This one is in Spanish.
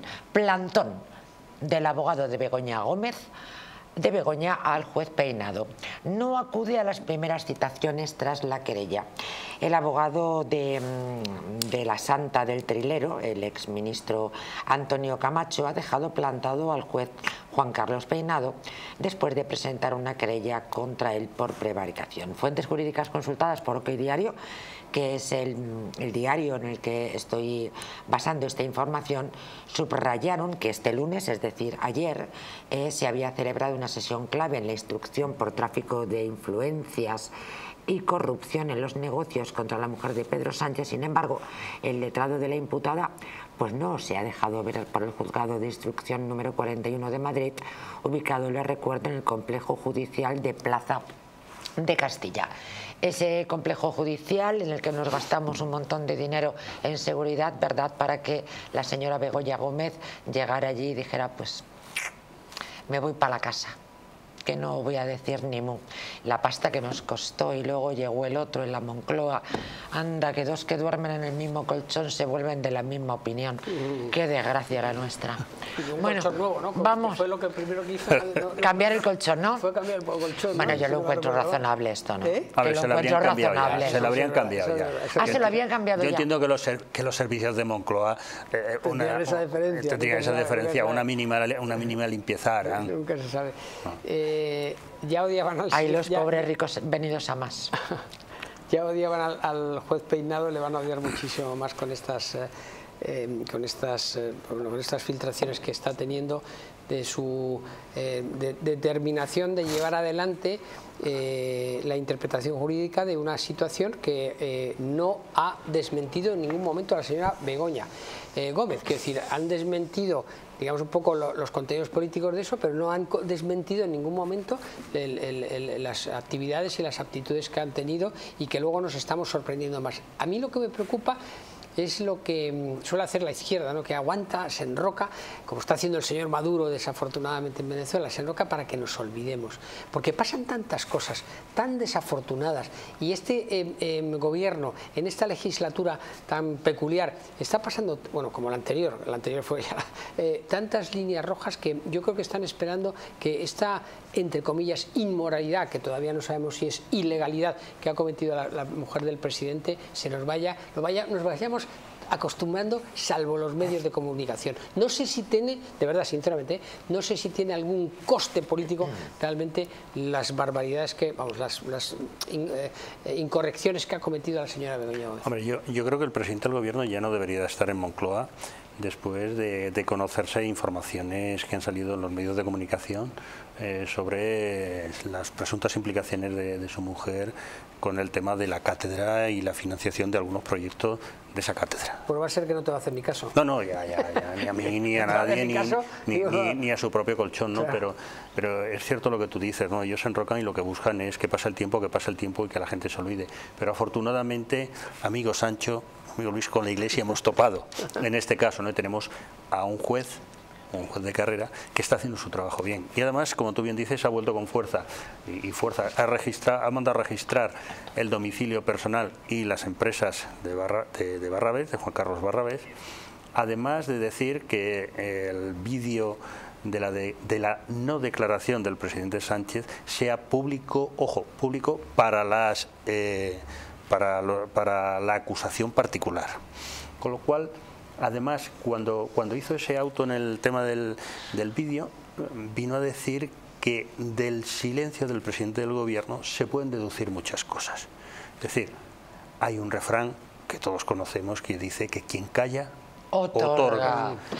plantón del abogado de Begoña al juez Peinado. No acude a las primeras citaciones tras la querella. El abogado de la Santa del Trilero, el exministro Antonio Camacho, ha dejado plantado al juez Juan Carlos Peinado después de presentar una querella contra él por prevaricación. Fuentes jurídicas consultadas por OK Diario, que es el diario en el que estoy basando esta información, subrayaron que este lunes, es decir, ayer, se había celebrado una sesión clave en la instrucción por tráfico de influencias y corrupción en los negocios contra la mujer de Pedro Sánchez. Sin embargo, el letrado de la imputada pues no se ha dejado ver por el juzgado de instrucción número 41 de Madrid, ubicado, les recuerdo, en el complejo judicial de Plaza de Castilla. Ese complejo judicial en el que nos gastamos un montón de dinero en seguridad, ¿verdad?, para que la señora Begoña Gómez llegara allí y dijera, pues me voy para la casa, que no voy a decir ni mu. La pasta que nos costó, y luego llegó el otro en la Moncloa. Anda, que dos que duermen en el mismo colchón se vuelven de la misma opinión. Qué desgracia la nuestra. Bueno, nuevo, ¿no? Vamos. Fue lo que primero que hizo. Cambiar el colchón, ¿no? Fue cambiar el colchón. Bueno, ¿no? yo lo encuentro razonable esto, ¿no? A ver, se lo habrían cambiado ya. Se lo habrían Eso cambiado ya. Ah, se lo habían cambiado Yo ya. entiendo que los servicios de Moncloa tendrían esa deferencia, una mínima limpieza harán. Nunca se sabe. Ya odiaban al... Ahí los pobres ricos venidos a más. Ya odiaban al juez Peinado, le van a odiar muchísimo más con estas filtraciones que está teniendo, de su determinación de llevar adelante la interpretación jurídica de una situación que no ha desmentido en ningún momento a la señora Begoña Gómez. Quiero decir, han desmentido, digamos, un poco los contenidos políticos de eso, pero no han desmentido en ningún momento las actividades y las aptitudes que han tenido, y que luego nos estamos sorprendiendo más. A mí lo que me preocupa es lo que suele hacer la izquierda, ¿no?, que aguanta, se enroca, como está haciendo el señor Maduro desafortunadamente en Venezuela, se enroca para que nos olvidemos, porque pasan tantas cosas tan desafortunadas, y este gobierno en esta legislatura tan peculiar está pasando, bueno, como la anterior fue ya, tantas líneas rojas, que yo creo que están esperando que esta, entre comillas, inmoralidad, que todavía no sabemos si es ilegalidad, que ha cometido la mujer del presidente, se nos nos vayamos acostumbrando, salvo los medios de comunicación. No sé si tiene, de verdad, sinceramente, no sé si tiene algún coste político realmente las barbaridades que, vamos, las incorrecciones que ha cometido la señora Begoña Gómez. Hombre, yo creo que el presidente del gobierno ya no debería estar en Moncloa después de conocerse informaciones que han salido en los medios de comunicación sobre las presuntas implicaciones de su mujer con el tema de la cátedra y la financiación de algunos proyectos de esa cátedra. Pues va a ser que no te va a hacer ni caso. No, ya, ni a mí, ni a nadie, ni a su propio colchón, ¿no? Pero es cierto lo que tú dices, ¿no? Ellos se enrocan y lo que buscan es que pase el tiempo y que la gente se olvide. Pero afortunadamente, amigo Sancho, amigo Luis, con la Iglesia hemos topado en este caso, ¿no? Tenemos a un juez de carrera que está haciendo su trabajo bien, y además, como tú bien dices, ha vuelto con fuerza ha mandado a registrar el domicilio personal y las empresas de Barrabés, de Juan Carlos Barrabés, además de decir que el vídeo de la no declaración del presidente Sánchez sea público, ojo, público para la acusación particular, con lo cual, además, cuando hizo ese auto en el tema del vídeo, vino a decir que del silencio del presidente del gobierno se pueden deducir muchas cosas. Es decir, hay un refrán que todos conocemos que dice que quien calla, otorga.